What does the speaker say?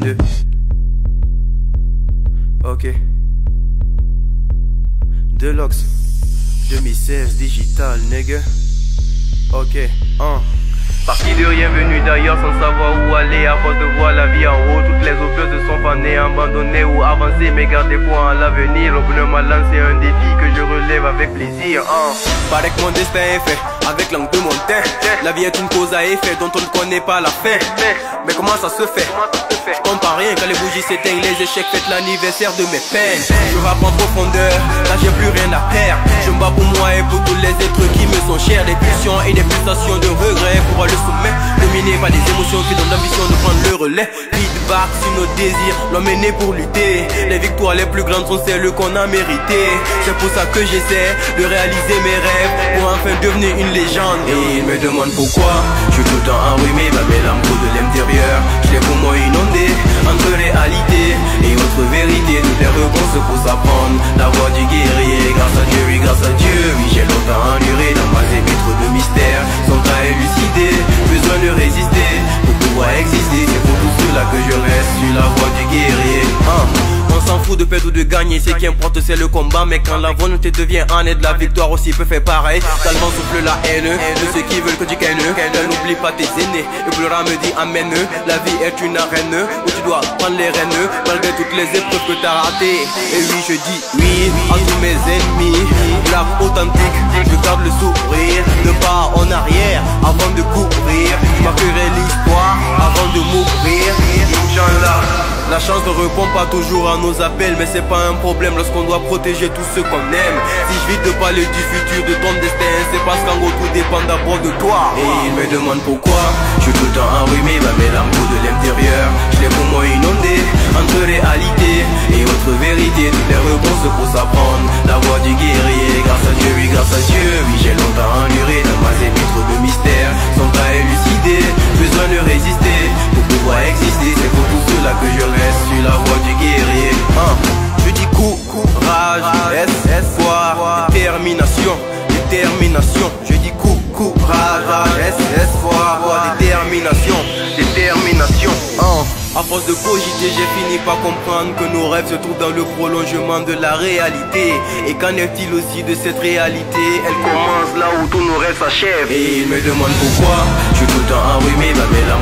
2. Ok. Deluxe 2016 digital nigga. Ok, Parti de rien, venu d'ailleurs sans savoir où aller. À force de voir la vie en haut, toutes les options se sont fanées, abandonnées ou avancées. Mais gardez foi en l'avenir, le bonheur m'a lancé un défi que je relève avec plaisir. Paraît que mon destin est fait, avec l'angle de mon teint. La vie est une cause à effet dont on ne connaît pas la fin. Mais comment ça se fait? Je comprends rien quand les bougies s'éteignent, les échecs fêtent l'anniversaire de mes peines. Je rappe en profondeur, là j'ai plus rien à perdre. Je me bats pour moi et pour tous les êtres qui me sont chers. Des pulsions et des pulsations de regret pour le sommet, dominé par des émotions qui donnent l'ambition de prendre le relais. Feedback sur nos désirs, l'homme est né pour lutter. Les victoires les plus grandes sont celles qu'on a méritées. C'est pour ça que j'essaie de réaliser mes rêves, pour enfin devenir une légende. Et ils me demandent pourquoi je suis tout le temps enrhumé, ma belle âme de l'intérieur. Je l'ai pour moi inondé entre réalité et autre vérité. Toutes les réponses pour s'apprendre, la voix du guerrier. Grâce à Dieu, oui, grâce à Dieu, oui, j'ai longtemps enduré dans ma vitre de mystère, sans à élucider. Besoin de résister pour pouvoir exister. C'est pour tout cela que je reste sur la voie du guerrier. On s'en fout de perdre ou de gagner, ce qui importe c'est le combat. Mais quand la volonté devient en aide, la victoire aussi peut faire pareil. Tellement souffle la haine de ceux qui veulent que tu gagnes. N'oublie pas tes aînés, le pleura me dit amène. La vie est une arène où tu dois prendre les rênes, malgré toutes les épreuves que t'as ratées. Et oui, je dis oui à tous mes ennemis. Black authentique, je garde le sourire, ne pas en arrière avant de courir. Je marquerai l'histoire avant de mourir. Inch'Allah. La chance ne répond pas toujours à nos appels, mais c'est pas un problème lorsqu'on doit protéger tous ceux qu'on aime. Si je vite de parler du futur, de ton destin, c'est parce qu'en gros tout dépend d'abord de toi. Et ils me demandent pourquoi je suis tout le temps enrhumé, ma belle âme de l'intérieur. Je l'ai pour moi inondé entre réalité et autre vérité. Toutes les réponses pour s'apprendre, la voix du guerrier. Grâce à Dieu, oui, grâce à Dieu, oui, j'ai longtemps enduré dans ma vitre de mystère, sans à élucider. Besoin de résister pour pouvoir exister. C'est pour tout cela que je reste sur la voie du guerrier. Je dis courage, espoir, détermination, détermination. Je dis courage, espoir, détermination, détermination. À force de cogiter, j'ai fini par comprendre que nos rêves se trouvent dans le prolongement de la réalité. Et qu'en est-il aussi de cette réalité? Elle commence là où tous nos rêves s'achèvent. Et ils me demandent pourquoi je suis tout le temps enrhumé, ma belle